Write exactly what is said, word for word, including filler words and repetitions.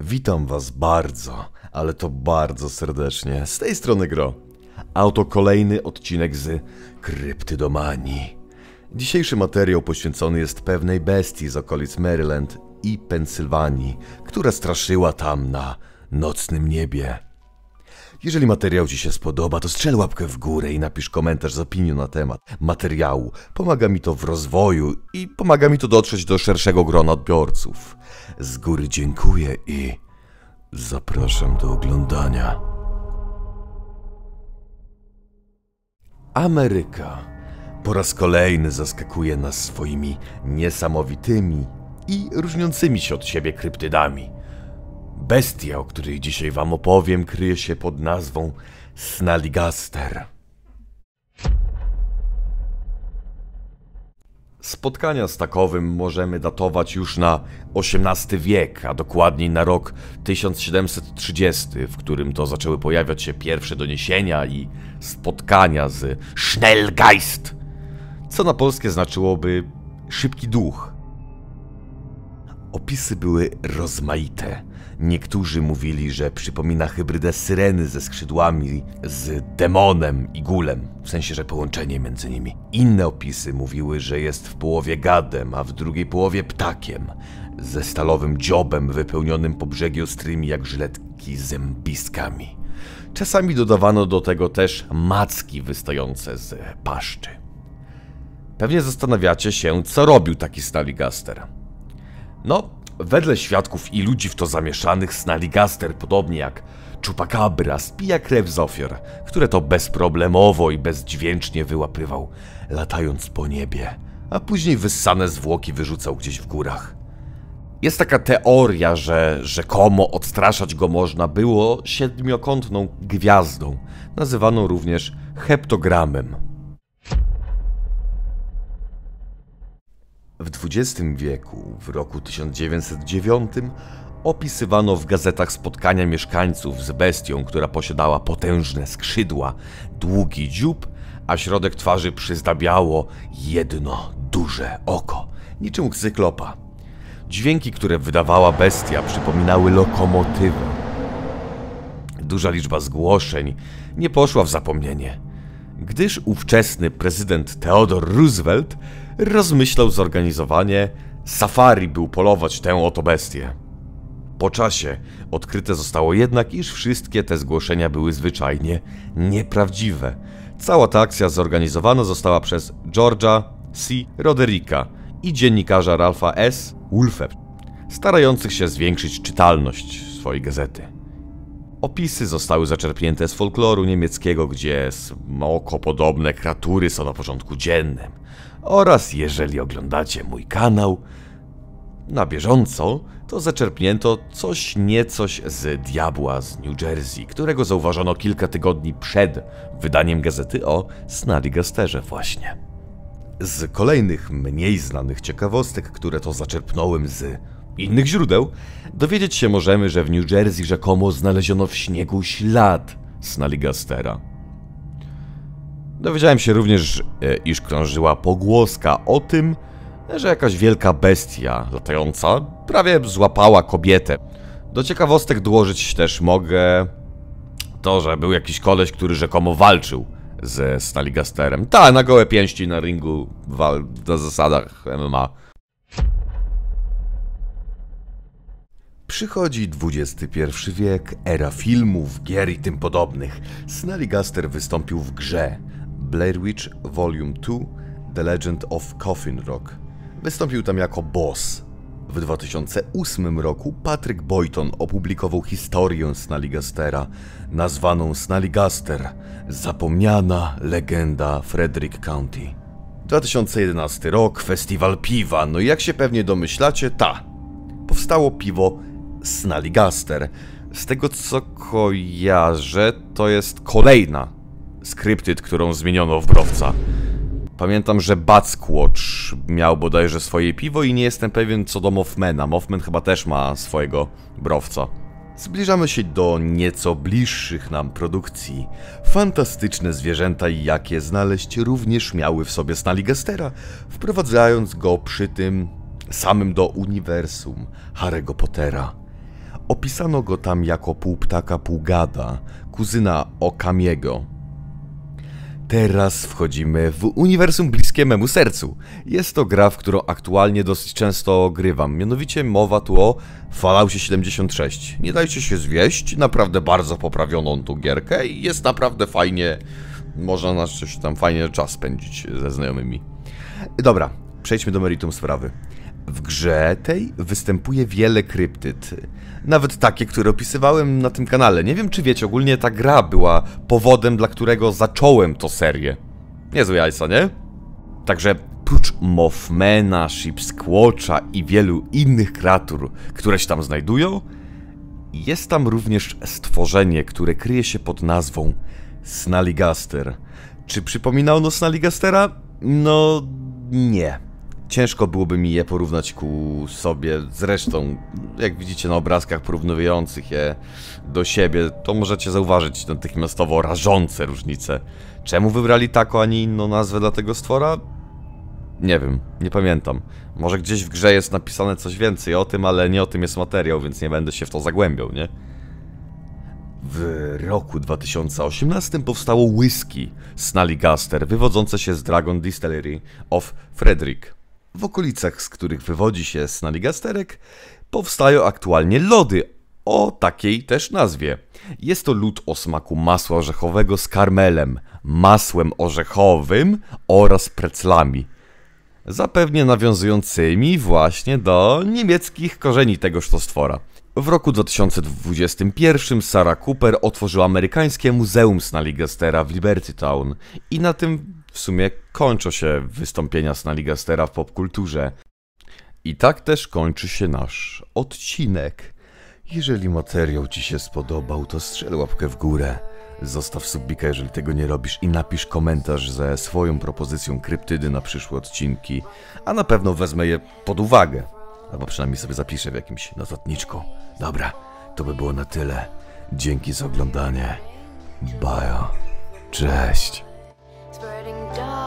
Witam was bardzo, ale to bardzo serdecznie. Z tej strony Gro. A oto kolejny odcinek z Kryptydomanii. Dzisiejszy materiał poświęcony jest pewnej bestii z okolic Maryland i Pensylwanii, która straszyła tam na nocnym niebie. Jeżeli materiał ci się spodoba, to strzel łapkę w górę i napisz komentarz z opinią na temat materiału. Pomaga mi to w rozwoju i pomaga mi to dotrzeć do szerszego grona odbiorców. Z góry dziękuję i zapraszam do oglądania. Ameryka po raz kolejny zaskakuje nas swoimi niesamowitymi i różniącymi się od siebie kryptydami. Bestia, o której dzisiaj wam opowiem, kryje się pod nazwą Snallygaster. Spotkania z takowym możemy datować już na osiemnasty wiek, a dokładniej na rok tysiąc siedemset trzydziesty, w którym to zaczęły pojawiać się pierwsze doniesienia i spotkania z Schnellgeist, co na polskie znaczyłoby szybki duch. Opisy były rozmaite. Niektórzy mówili, że przypomina hybrydę syreny ze skrzydłami, z demonem i gulem, w sensie, że połączenie między nimi. Inne opisy mówiły, że jest w połowie gadem, a w drugiej połowie ptakiem, ze stalowym dziobem wypełnionym po brzegi ostrymi jak żyletki zębiskami. Czasami dodawano do tego też macki wystające z paszczy. Pewnie zastanawiacie się, co robił taki Snallygaster. No, wedle świadków i ludzi w to zamieszanych, Snallygaster, podobnie jak Chupacabra, spija krew z ofiar, które to bezproblemowo i bezdźwięcznie wyłapywał, latając po niebie, a później wyssane zwłoki wyrzucał gdzieś w górach. Jest taka teoria, że rzekomo odstraszać go można było siedmiokątną gwiazdą, nazywaną również heptogramem. W dwudziestym wieku, w roku tysiąc dziewięćset dziewiątym, opisywano w gazetach spotkania mieszkańców z bestią, która posiadała potężne skrzydła, długi dziób, a środek twarzy przyzdabiało jedno duże oko, niczym u cyklopa. Dźwięki, które wydawała bestia, przypominały lokomotywę. Duża liczba zgłoszeń nie poszła w zapomnienie, gdyż ówczesny prezydent Theodore Roosevelt rozmyślał zorganizowanie safari, by upolować tę oto bestię. Po czasie odkryte zostało jednak, iż wszystkie te zgłoszenia były zwyczajnie nieprawdziwe. Cała ta akcja zorganizowana została przez George'a C. Rodericka i dziennikarza Ralpha S. Wolfe, starających się zwiększyć czytalność swojej gazety. Opisy zostały zaczerpnięte z folkloru niemieckiego, gdzie smokopodobne kreatury są na porządku dziennym. Oraz jeżeli oglądacie mój kanał na bieżąco, to zaczerpnięto coś niecoś z diabła z New Jersey, którego zauważono kilka tygodni przed wydaniem gazety o Snallygasterze właśnie. Z kolejnych mniej znanych ciekawostek, które to zaczerpnąłem z innych źródeł, dowiedzieć się możemy, że w New Jersey rzekomo znaleziono w śniegu ślad Snallygastera. Dowiedziałem się również, iż krążyła pogłoska o tym, że jakaś wielka bestia latająca prawie złapała kobietę. Do ciekawostek dołożyć też mogę to, że był jakiś koleś, który rzekomo walczył ze Snallygasterem. Ta, na gołe pięści na ringu, wal na zasadach M M A. Przychodzi dwudziesty pierwszy wiek, era filmów, gier i tym podobnych. Snallygaster wystąpił w grze Blair Witch Volume dwa The Legend of Coffin Rock. Wystąpił tam jako boss. W dwa tysiące ósmym roku Patrick Boyton opublikował historię Snallygastera, nazwaną Snallygaster – Zapomniana legenda Frederick County. dwa tysiące jedenasty rok, festiwal piwa, no i jak się pewnie domyślacie, ta. Powstało piwo Snallygaster. Z tego co kojarzę, to jest kolejna z kryptyd, którą zmieniono w browca. Pamiętam, że Batsquatch miał bodajże swoje piwo i nie jestem pewien co do Mothmana. Mothman chyba też ma swojego browca. Zbliżamy się do nieco bliższych nam produkcji. Fantastyczne zwierzęta, jakie znaleźć, również miały w sobie Snallygastera, wprowadzając go przy tym samym do uniwersum Harry'ego Pottera. Opisano go tam jako pół ptaka, pół gada, kuzyna Okamiego. Teraz wchodzimy w uniwersum bliskie memu sercu. Jest to gra, w którą aktualnie dosyć często grywam. Mianowicie mowa tu o Falloutie siedemdziesiąt sześć. Nie dajcie się zwieść, naprawdę bardzo poprawioną tą gierkę i jest naprawdę fajnie. Można na coś tam fajnie czas spędzić ze znajomymi. Dobra, przejdźmy do meritum sprawy. W grze tej występuje wiele kryptyd. Nawet takie, które opisywałem na tym kanale. Nie wiem, czy wiecie, ogólnie ta gra była powodem, dla którego zacząłem tę serię. Niezłe jajca, nie? Także prócz Mothmana, Sheepsquatcha i wielu innych kreatur, które się tam znajdują, jest tam również stworzenie, które kryje się pod nazwą Snallygaster. Czy przypomina ono Snallygastera? No nie. Ciężko byłoby mi je porównać ku sobie. Zresztą, jak widzicie na obrazkach porównujących je do siebie, to możecie zauważyć natychmiastowo rażące różnice. Czemu wybrali taką, a nie inną nazwę dla tego stwora? Nie wiem, nie pamiętam. Może gdzieś w grze jest napisane coś więcej o tym, ale nie o tym jest materiał, więc nie będę się w to zagłębiał, nie? W roku dwa tysiące osiemnastym powstało whisky Snallygaster, wywodzące się z Dragon Distillery of Frederick. W okolicach, z których wywodzi się Snallygasterek, powstają aktualnie lody o takiej też nazwie. Jest to lód o smaku masła orzechowego z karmelem, masłem orzechowym oraz preclami, zapewnie nawiązującymi właśnie do niemieckich korzeni tegoż to stwora. W roku dwa tysiące dwudziestym pierwszym Sarah Cooper otworzyła amerykańskie Muzeum Snallygastera w Liberty Town i na tym w sumie kończą się wystąpienia Snallygastera w popkulturze. I tak też kończy się nasz odcinek. Jeżeli materiał Ci się spodobał, to strzel łapkę w górę. Zostaw subika, jeżeli tego nie robisz, i napisz komentarz ze swoją propozycją kryptydy na przyszłe odcinki, a na pewno wezmę je pod uwagę. Albo przynajmniej sobie zapiszę w jakimś notatniczku. Dobra, to by było na tyle. Dzięki za oglądanie. Bajo. Cześć.